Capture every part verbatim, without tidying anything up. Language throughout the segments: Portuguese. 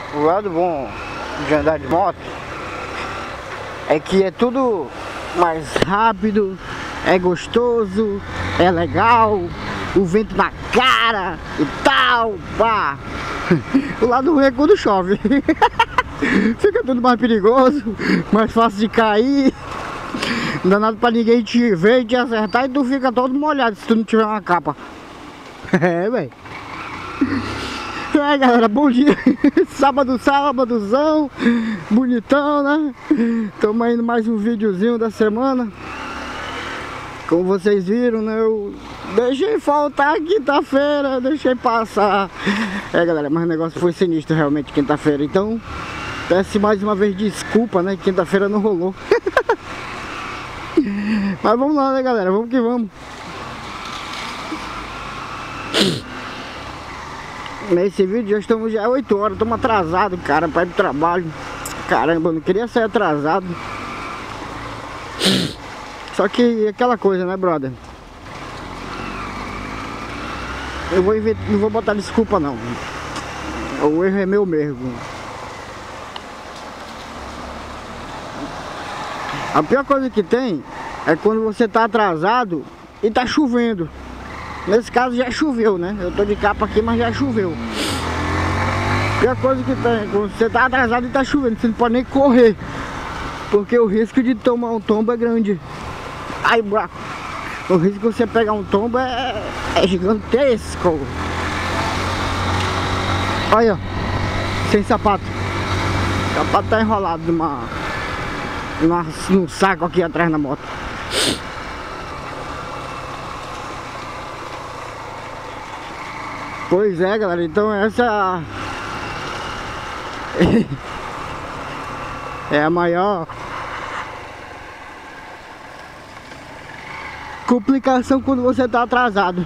O lado bom de andar de moto é que é tudo mais rápido, é gostoso, é legal, o vento na cara e tal, pá. O lado ruim é quando chove. Fica tudo mais perigoso, mais fácil de cair. Não dá nada pra ninguém te ver e te acertar e tu fica todo molhado se tu não tiver uma capa. É, velho. É, galera, bom dia. Sábado, sábadozão, bonitão, né? Estamos indo mais um videozinho da semana. Como vocês viram, né? Eu deixei faltar quinta-feira, deixei passar. É, galera, mas o negócio foi sinistro realmente quinta-feira. Então, peço mais uma vez desculpa, né? Quinta-feira não rolou. Mas vamos lá, né, galera? Vamos que vamos. Nesse vídeo já estamos já oito horas, estamos atrasados, cara, para ir pro trabalho. Caramba, eu não queria sair atrasado. Só que aquela coisa, né, brother? Eu vou inventar, não vou botar desculpa não. O erro é meu mesmo. A pior coisa que tem é quando você tá atrasado e tá chovendo. Nesse caso já choveu, né? Eu tô de capa aqui, mas já choveu. A pior coisa que tem, quando você tá atrasado e tá chovendo, você não pode nem correr, porque o risco de tomar um tombo é grande. Ai, buraco. O risco de você pegar um tombo é, é gigantesco. Olha, ó, sem sapato. O sapato tá enrolado numa, numa, num saco aqui atrás na moto. Pois é, galera, então essa é a maior complicação quando você tá atrasado.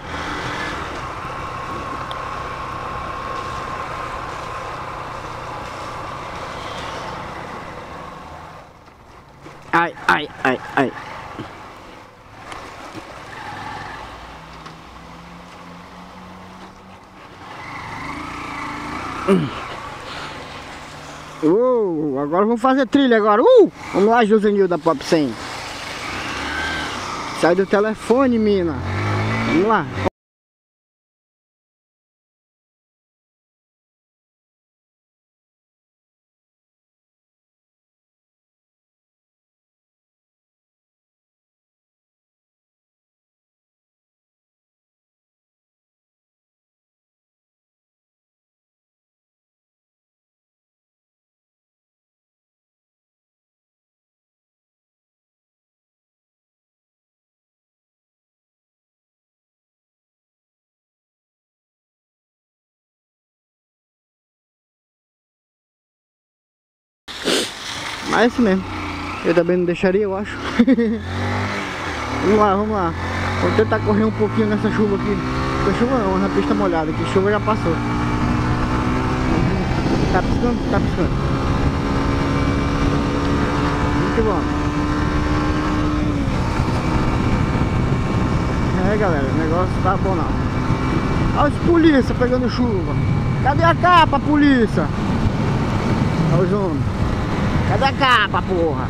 Ai, ai, ai, ai. Uh, agora vamos fazer trilha agora. Uh, vamos lá, Josenil da Pop cem. Sai do telefone, mina. Vamos lá. Mas é isso mesmo. Eu também não deixaria, eu acho. Vamos lá, vamos lá. Vou tentar correr um pouquinho nessa chuva aqui. Não chuva não, na pista molhada aqui. Chuva já passou. Tá piscando? Tá piscando. Muito bom. É, galera, o negócio tá bom não. Olha os polícia pegando chuva. Cadê a capa, polícia? Olha os homens. Cadê a capa, porra?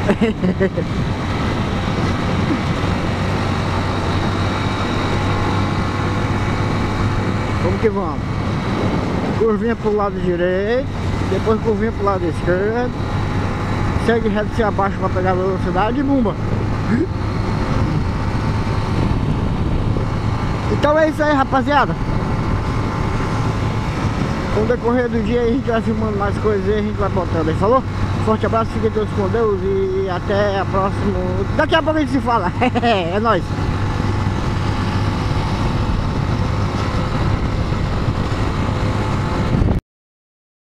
Vamos que vamos. Curvinha pro lado direito, depois curvinha pro lado esquerdo. Segue reto se abaixo pra pegar a velocidade e bumba. Então é isso aí, rapaziada. Com o decorrer do dia a gente vai filmando mais coisas e a gente vai botando aí, falou? Forte abraço, fiquem todos com Deus e até a próxima. Daqui a pouco a gente se fala. É nóis.